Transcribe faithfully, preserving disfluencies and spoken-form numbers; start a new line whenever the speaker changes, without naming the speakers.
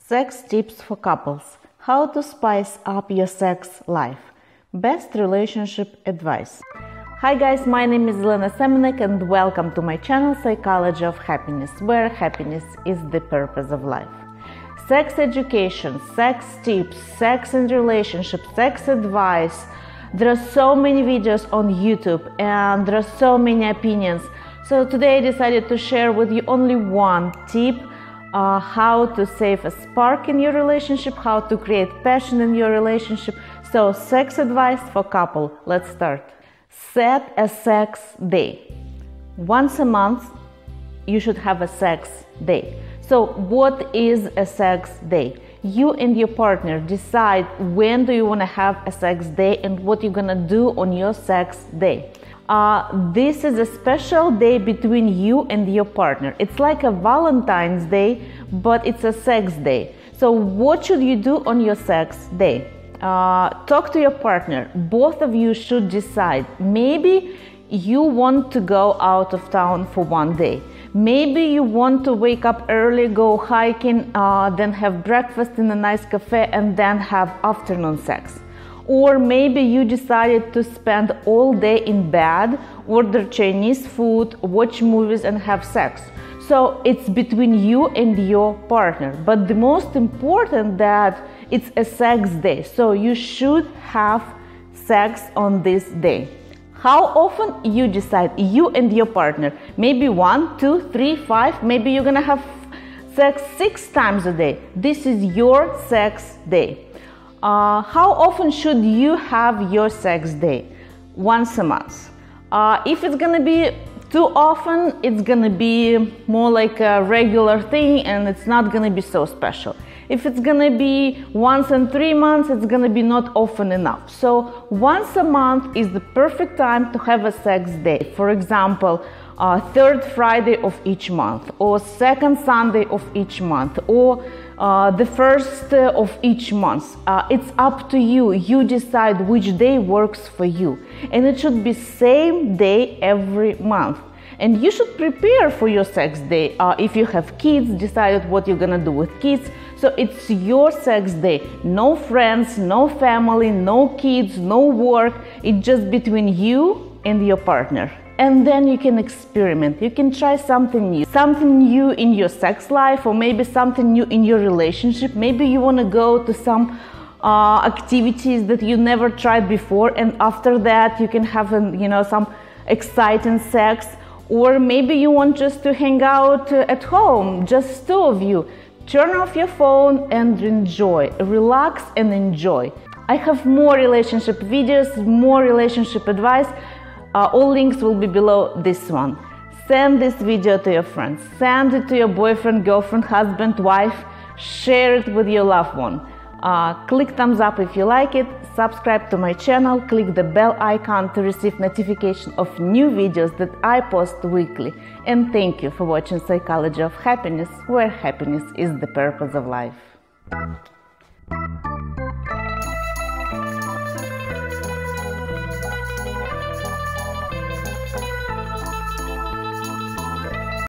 Sex tips for couples. How to spice up your sex life. Best relationship advice. Hi guys, my name is Elena Semenek and welcome to my channel Psychology of Happiness, where happiness is the purpose of life. Sex education, sex tips, sex and relationship, sex advice. There are so many videos on YouTube and there are so many opinions. So today I decided to share with you only one tip. Uh, how to save a spark in your relationship, how to create passion in your relationship. So, sex advice for couple. Let's start. Set a sex day. Once a month, you should have a sex day. So, what is a sex day? You and your partner decide when do you want to have a sex day and what you're gonna do on your sex day. Uh, this is a special day between you and your partner. It's like a Valentine's Day, but it's a sex day. So what should you do on your sex day? Uh, talk to your partner. Both of you should decide. Maybe you want to go out of town for one day. Maybe you want to wake up early, go hiking, uh, then have breakfast in a nice cafe and then have afternoon sex. Or maybe you decided to spend all day in bed, order Chinese food, watch movies and have sex. So it's between you and your partner. But the most important that it's a sex day. So you should have sex on this day. How often you decide, you and your partner. Maybe one, two, three, five, maybe you're gonna have sex six times a day. This is your sex day. Uh, how often should you have your sex day? Once a month. Uh, if it's gonna be too often, it's gonna be more like a regular thing and it's not gonna be so special. If it's gonna be once in three months, it's gonna be not often enough. So once a month is the perfect time to have a sex day. For example, uh, third Friday of each month, or second Sunday of each month, or uh, the first uh, of each month. Uh, it's up to you. You decide which day works for you. And it should be same day every month. And you should prepare for your sex day. Uh, if you have kids, decide what you're gonna do with kids. So it's your sex day. No friends, no family, no kids, no work. It's just between you and your partner. And then you can experiment. You can try something new. Something new in your sex life, or maybe something new in your relationship. Maybe you want to go to some uh, activities that you never tried before, and after that you can have an, you know, some exciting sex. Or maybe you want just to hang out uh, at home, just two of you. Turn off your phone and enjoy. Relax and enjoy. I have more relationship videos, more relationship advice. Uh, all links will be below this one. Send this video to your friends. Send it to your boyfriend, girlfriend, husband, wife. Share it with your loved one. Uh, click thumbs up if you like it. Subscribe to my channel. Click the bell icon to receive notification of new videos that I post weekly. And thank you for watching Psychology of Happiness, where happiness is the purpose of life.